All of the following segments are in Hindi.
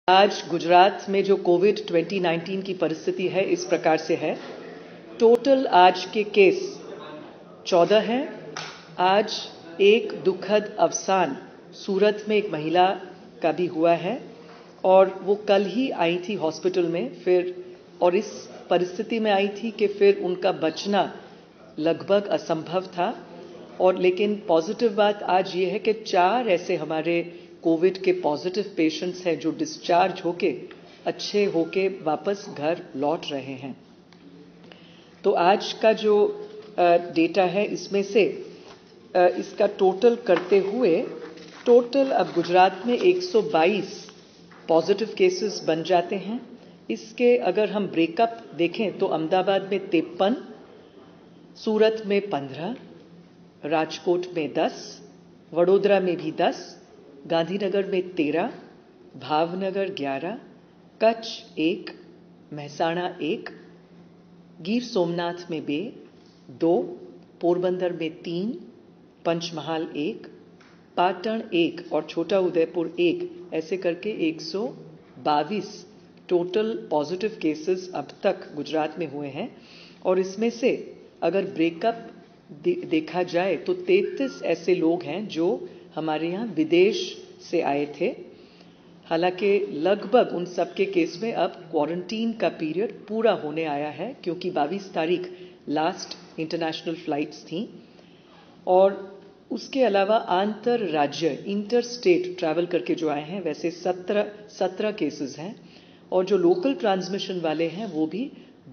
आज गुजरात में जो कोविड 2019 की परिस्थिति है इस प्रकार से है। टोटल आज के केस 14 हैं। आज एक दुखद अवसान सूरत में एक महिला का भी हुआ है और वो कल ही आई थी हॉस्पिटल में फिर, और इस परिस्थिति में आई थी कि फिर उनका बचना लगभग असंभव था। और लेकिन पॉजिटिव बात आज ये है कि 4 ऐसे हमारे कोविड के पॉजिटिव पेशेंट्स हैं जो डिस्चार्ज होके अच्छे होके वापस घर लौट रहे हैं। तो आज का जो डेटा है इसमें से इसका टोटल करते हुए टोटल अब गुजरात में 122 पॉजिटिव केसेस बन जाते हैं। इसके अगर हम ब्रेकअप देखें तो अहमदाबाद में 53, सूरत में 15, राजकोट में 10, वडोदरा में भी 10, गांधीनगर में 13, भावनगर 11, कच्छ 1, महसाणा 1, गिर सोमनाथ में 2, पोरबंदर में 3, पंचमहाल 1, पाटन 1 और छोटा उदयपुर 1, ऐसे करके 122 टोटल पॉजिटिव केसेस अब तक गुजरात में हुए हैं। और इसमें से अगर ब्रेकअप देखा जाए तो 33 ऐसे लोग हैं जो हमारे यहाँ विदेश से आए थे। हालांकि लगभग उन सबके केस में अब क्वारंटीन का पीरियड पूरा होने आया है, क्योंकि 22 तारीख लास्ट इंटरनेशनल फ्लाइट्स थी। और उसके अलावा आंतर राज्य इंटर स्टेट ट्रैवल करके जो आए हैं वैसे 17 केसेस हैं, और जो लोकल ट्रांसमिशन वाले हैं वो भी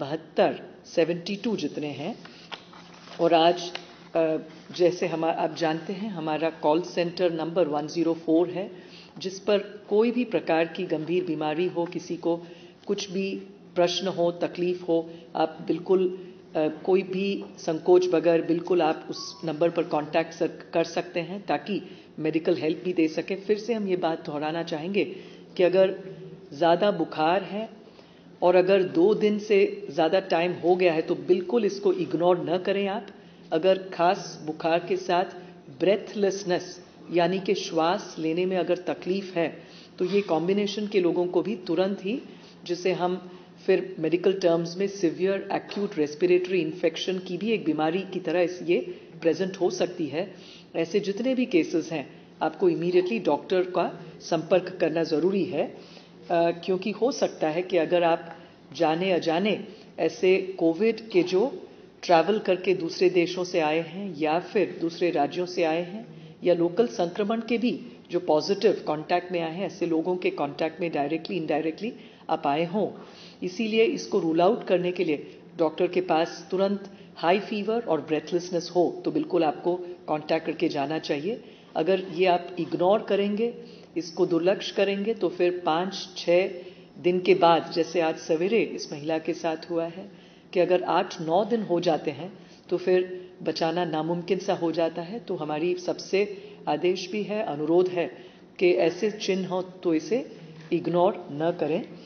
72 जितने हैं। और आज जैसे आप जानते हैं हमारा कॉल सेंटर नंबर 104 है, जिस पर कोई भी प्रकार की गंभीर बीमारी हो, किसी को कुछ भी प्रश्न हो, तकलीफ हो, आप बिल्कुल कोई भी संकोच बगैर बिल्कुल आप उस नंबर पर कांटेक्ट कर सकते हैं ताकि मेडिकल हेल्प भी दे सके। फिर से हम ये बात दोहराना चाहेंगे कि अगर ज़्यादा बुखार है और अगर 2 दिन से ज़्यादा टाइम हो गया है तो बिल्कुल इसको इग्नोर न करें आप। अगर खास बुखार के साथ ब्रेथलेसनेस यानी कि श्वास लेने में अगर तकलीफ है तो ये कॉम्बिनेशन के लोगों को भी तुरंत ही, जिसे हम फिर मेडिकल टर्म्स में सीवियर एक्यूट रेस्पिरेटरी इन्फेक्शन की भी एक बीमारी की तरह ये प्रेजेंट हो सकती है, ऐसे जितने भी केसेस हैं आपको इमीडिएटली डॉक्टर का संपर्क करना ज़रूरी है। क्योंकि हो सकता है कि अगर आप जाने अजाने ऐसे कोविड के जो ट्रैवल करके दूसरे देशों से आए हैं या फिर दूसरे राज्यों से आए हैं या लोकल संक्रमण के भी जो पॉजिटिव कांटेक्ट में आए हैं, ऐसे लोगों के कांटेक्ट में डायरेक्टली इनडायरेक्टली आप आए हों। इसीलिए इसको रूल आउट करने के लिए डॉक्टर के पास तुरंत हाई फीवर और ब्रेथलेसनेस हो तो बिल्कुल आपको कांटेक्ट करके जाना चाहिए। अगर ये आप इग्नोर करेंगे, इसको दुर्लक्ष्य करेंगे, तो फिर 5-6 दिन के बाद, जैसे आज सवेरे इस महिला के साथ हुआ है कि अगर 8-9 दिन हो जाते हैं तो फिर बचाना नामुमकिन सा हो जाता है। तो हमारी सबसे आदेश भी है, अनुरोध है कि ऐसे चिन्ह हो तो इसे इग्नोर न करें।